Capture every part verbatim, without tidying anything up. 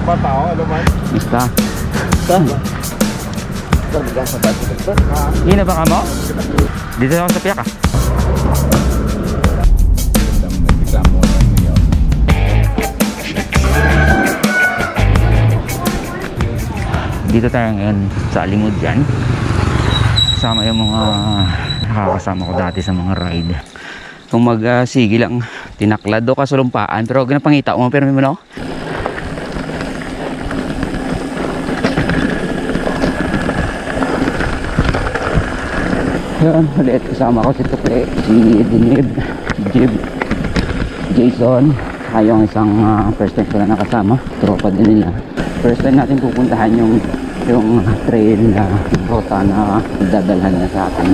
pa tao, ano man? Basta. Saan? Hindi na ba ka mo? Dito ako sa piyak ah. Dito tayo ngayon sa Alimod dyan. Kasama yung mga nakakasama ko dati sa mga ride. Kung mag uh, sige lang tinaklad o kasulumpaan, pero ginapangita mo, pero may mo na ako. Yan, ulit kasama ko si Tukle, si Dinib, si Jib, Jason, ay yung isang uh, first time ko na nakasama, tropa din nila. First time natin pupuntahan yung yung trail na rota na dadalhan na sa atin.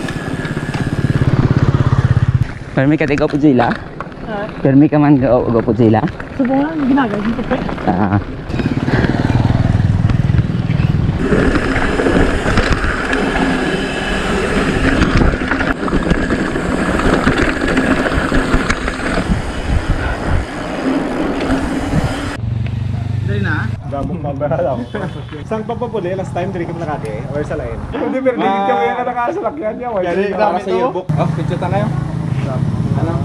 Permi ka ikaw po sila? Permi ka man ikaw po sila? Subo nga, ginagay dito po. Ah. Dabong pambara lang. Saan pa pa po last time diri kami nakati or sa lain? Hindi pero dili kami yung nakasalakyan niya. Wala dili kami sa yearbook. Oh, picture ta kayo. Ano?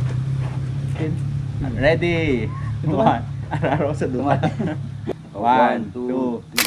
Ready. One. Araro sa duman. One, two, three.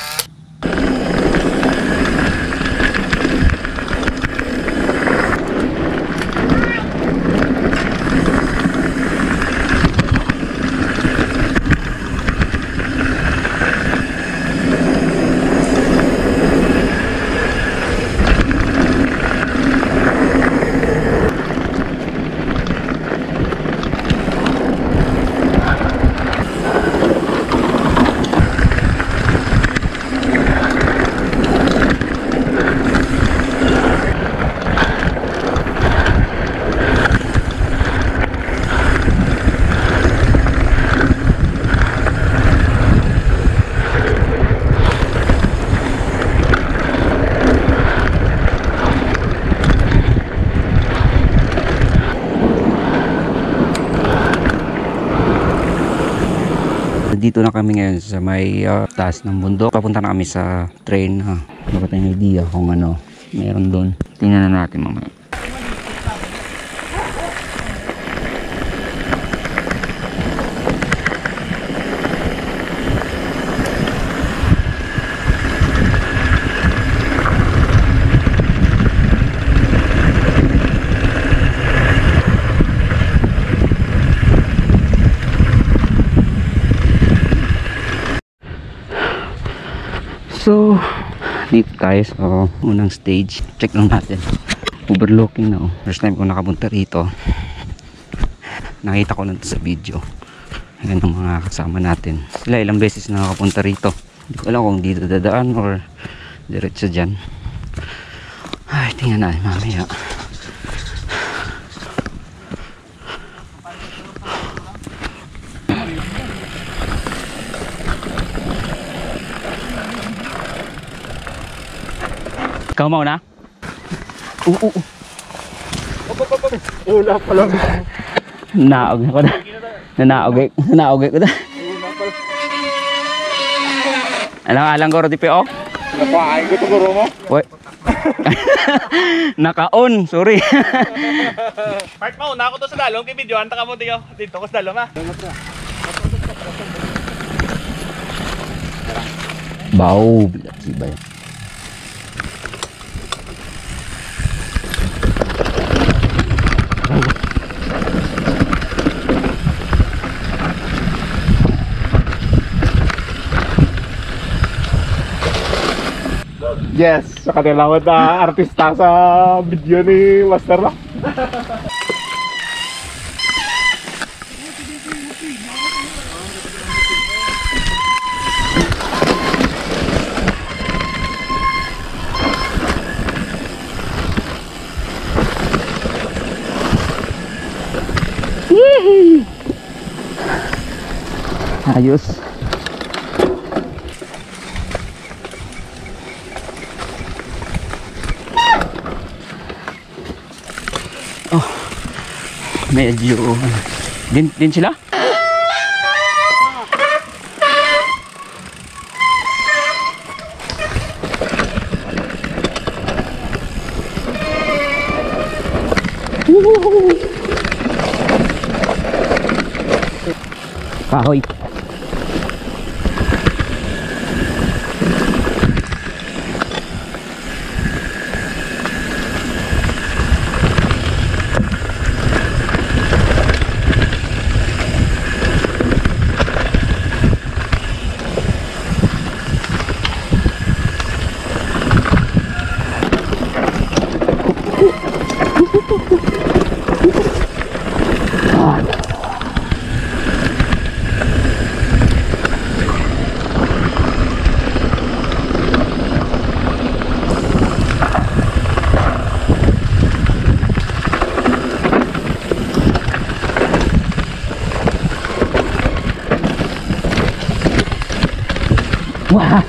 Dito na kami ngayon sa may uh, taas ng bundok. Papunta na kami sa train. Ha? Wala tayong idea kung ano meron doon. Tingnan na natin mamaya. So, dito tayo sa unang stage. Check lang natin. Overlooking na oh. First time ko nakapunta rito. Nakita ko lang sa video. Ayan ang mga kasama natin. Sila ilang beses na nakapunta rito. Hindi ko alam kung dito dadaan or diretso dyan. Ay, tingnan natin mamaya. Ikaw mo na? Oo, oo. Ula pa lang. Naog na ko na. Nanaog Nanaog ko na. Alang alang ko roti po. Napaay ko to guro mo. Oy. Naka-on, sorry. Park mo, na ako to sa dalong. Kay video, anta ka mo dito. Dito ko sa dalong ha. Bau, bilat si Bay. Yes, sa kanila ko na artista sa video ni Master Rock. Ayos. Oh, medyo din din sila. Kahoy. Wah.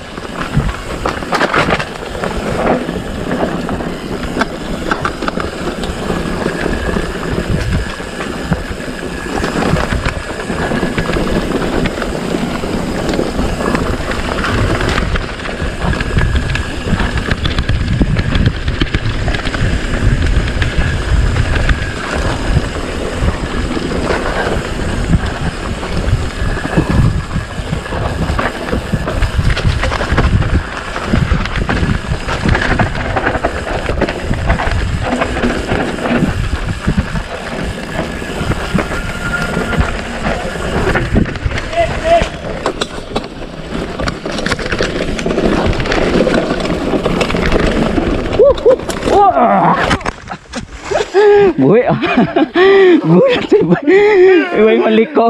Buhay ah. Buhay sa iba. Iway maliko.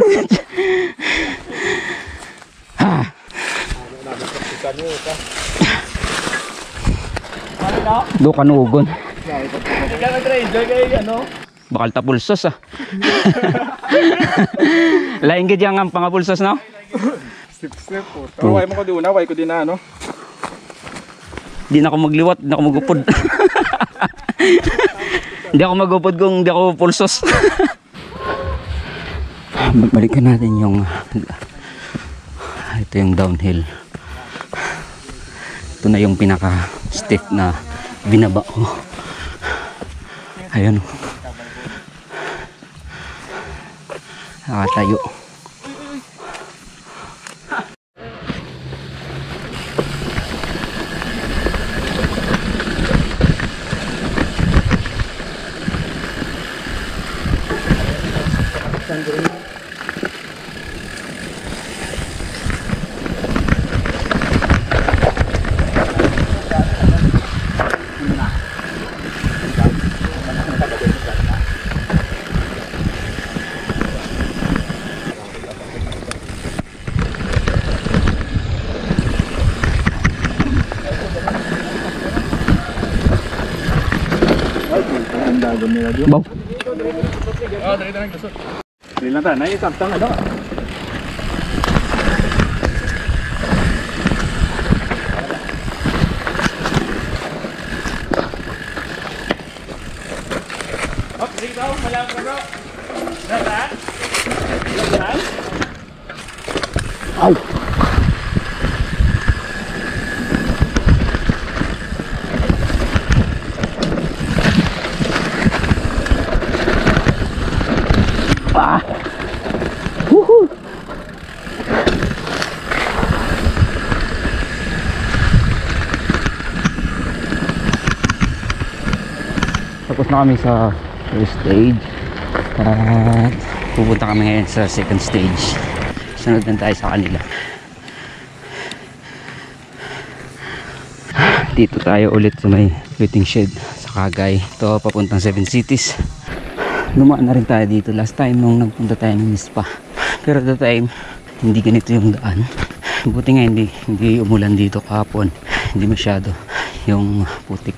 Ha. Do kanugon. Hindi ka nag-enjoy kayo ano? Bakal tapulsos ah. Lain ka dyan ang pangapulsos no? Step step po. Pero way mo ko di una, way ko din na ano. Di na ako magliwat, di na ako magupod. Hindi ako magupod kung hindi ako pulsos. Balikan natin yung ito yung downhill. Ito na yung pinaka stiff na binaba ko. Ayun. Nakatayo. Bau. Oh, dali na kusot. Dili lang ta, na isabtang ano. Oh, sige daw, malang ka bro. Dahan. Dahan. Ay. Ah. Woohoo. Tapos na kami sa first stage at pupunta kami ngayon sa second stage. Sunod na tayo sa kanila. Dito tayo ulit sa may waiting shed sa Cagay. Ito papuntang Seven Cities. Lumaan na rin tayo dito last time nung nagpunta tayo ng Mispa. Pero at the time hindi ganito yung daan. Buti nga hindi, hindi umulan dito kahapon. Hindi masyado yung putik.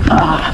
Ah.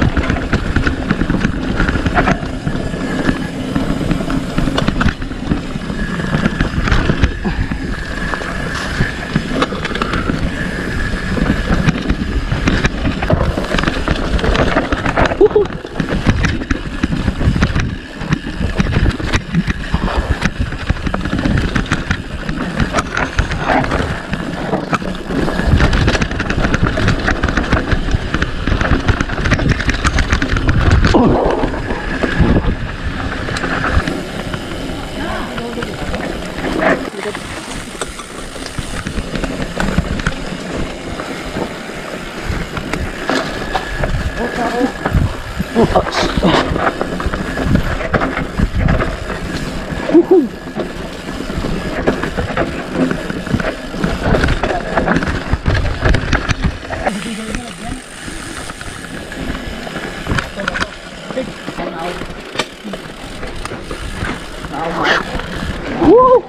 Woo!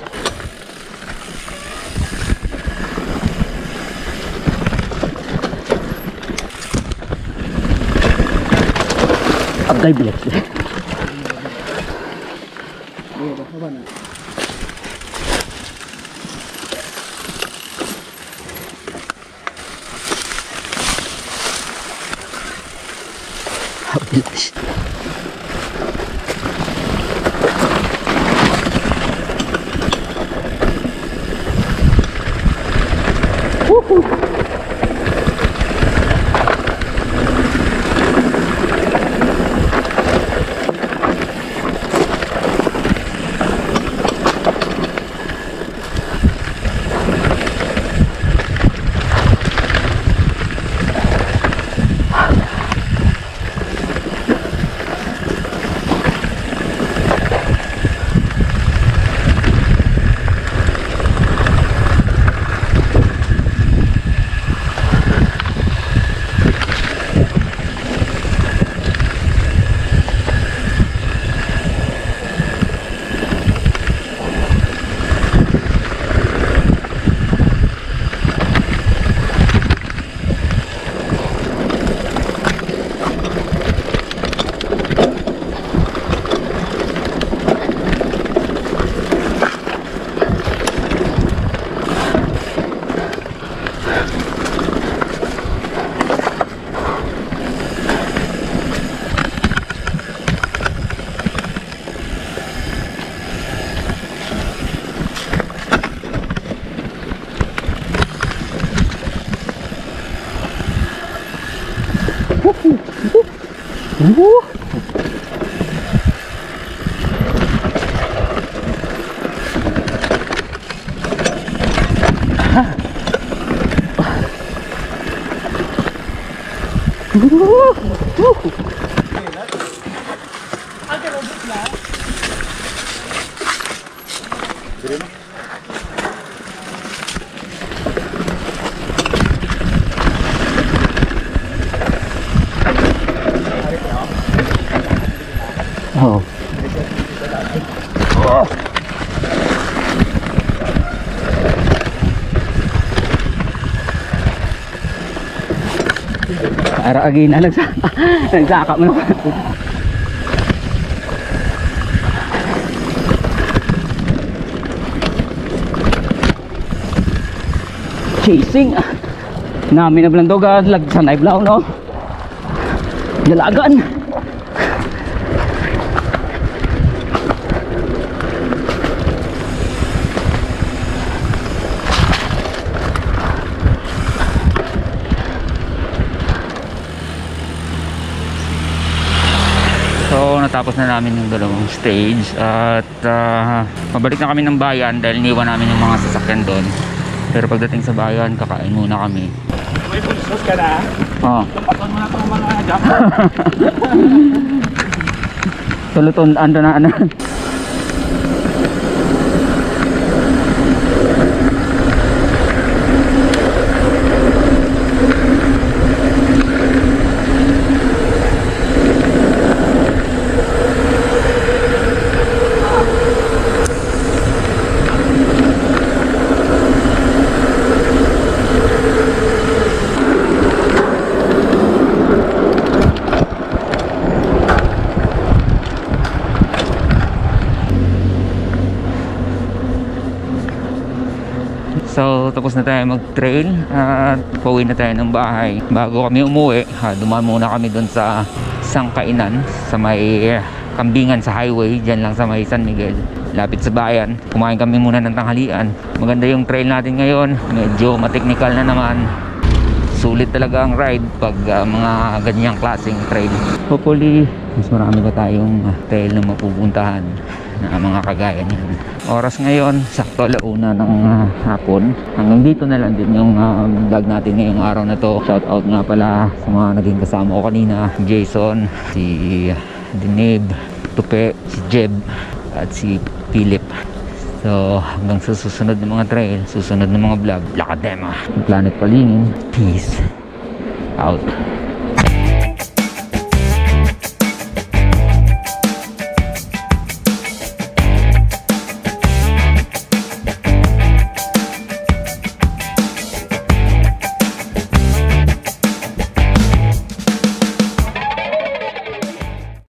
Abday bilis. Bilis. Woohoo! Woo! Oh. Oh. Para again na nagsa nagsaka mo naman. Chasing namin na blandoga lag sa naiblaw no. Dalagan. So natapos na namin yung dalawang stage at uh, pabalik na kami ng bayan dahil niwan namin yung mga sasakyan doon. Pero pagdating sa bayan, kakain muna kami. May pulsos ka na? Oo. Tapaton mo na itong mga jumper. Tuluton, ando na ano. tapos na tayo mag-trail at pauwi na tayo ng bahay. Bago kami umuwi, ha, dumaan muna kami doon sa Sangkainan, sa may Kambingan sa highway, dyan lang sa may San Miguel, lapit sa bayan. Kumain kami muna ng tanghalian. Maganda yung trail natin ngayon, medyo mateknikal na naman. Sulit talaga ang ride pag uh, mga ganyang klaseng trail. Hopefully mas marami pa tayong uh, trail na mapupuntahan na mga kagaya niyan. Oras ngayon sakto alauna ng uh, hapon. Hanggang dito na lang din yung uh, vlog natin ngayong araw na to. Shout out nga pala sa mga naging kasama ko kanina, Jason, si Dinib, Tupe, si Jeb at si Philip. So hanggang sa susunod ng mga trail, susunod ng mga vlog, lakad demo. Planet Palingin, peace out.